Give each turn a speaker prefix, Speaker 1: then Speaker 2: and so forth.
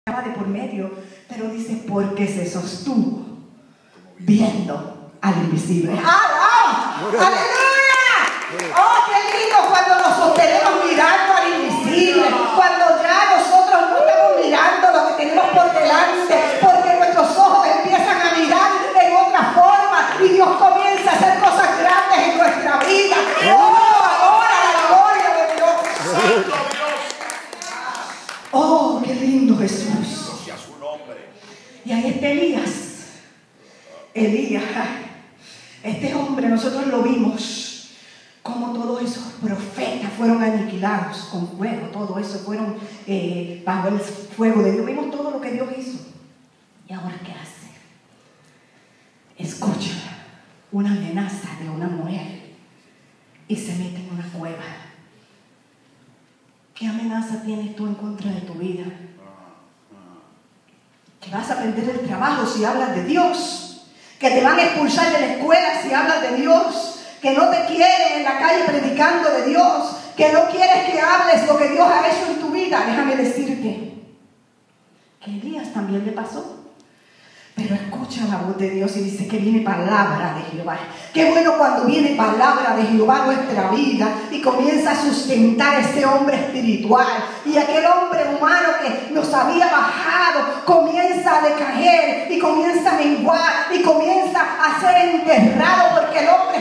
Speaker 1: de por medio, pero dice porque se sostuvo viendo al invisible. ¡Aleluya! ¡Oh, qué lindo cuando nos sostenemos mirando al invisible! Cuando ya nosotros no estamos mirando lo que tenemos por delante, porque nuestros ojos empiezan a mirar en otra forma y Dios comienza a hacer cosas grandes en nuestra vida. ¡Oh, ahora la gloria de Dios! ¡Oh, qué lindo Jesús! Y ahí está Elías, este hombre, nosotros lo vimos, como todos esos profetas fueron aniquilados con fuego, todo eso fueron bajo el fuego de Dios. Vimos todo lo que Dios hizo. ¿Y ahora qué hace? Escucha una amenaza de una mujer y se mete en una cueva. ¿Qué amenaza tienes tú en contra de tu vida? Que vas a perder el trabajo si hablas de Dios, que te van a expulsar de la escuela si hablas de Dios, que no te quieren en la calle predicando de Dios, que no quieres que hables lo que Dios ha hecho en tu vida. Déjame decirte que a Elías también le pasó. Pero escucha la voz de Dios y dice que viene palabra de Jehová. Qué bueno cuando viene palabra de Jehová a nuestra vida y comienza a sustentar a ese hombre espiritual. Y aquel hombre humano que nos había bajado comienza a decaer y comienza a menguar y comienza a ser enterrado, porque el hombre